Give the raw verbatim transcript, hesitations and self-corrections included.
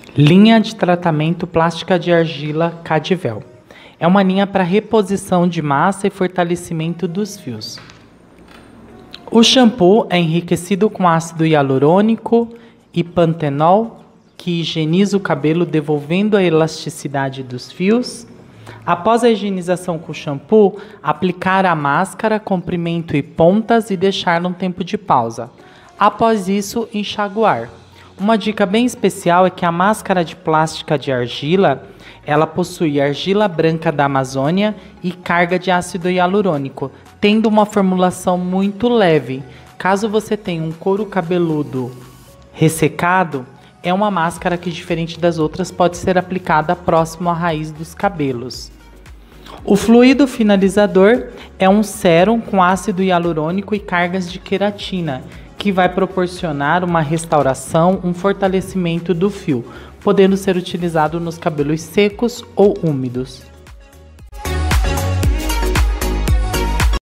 Linha de tratamento plástica de argila Cadivel. É uma linha para reposição de massa e fortalecimento dos fios. O shampoo é enriquecido com ácido hialurônico e pantenol, que higieniza o cabelo, devolvendo a elasticidade dos fios. Após a higienização com o shampoo, aplicar a máscara, comprimento e pontas e deixar num tempo de pausa. Após isso, enxaguar. Uma dica bem especial é que a máscara de plástica de argila, ela possui argila branca da Amazônia e carga de ácido hialurônico, tendo uma formulação muito leve. Caso você tenha um couro cabeludo ressecado, é uma máscara que, diferente das outras, pode ser aplicada próximo à raiz dos cabelos. O fluido finalizador é um sérum com ácido hialurônico e cargas de queratina, que vai proporcionar uma restauração, um fortalecimento do fio, podendo ser utilizado nos cabelos secos ou úmidos.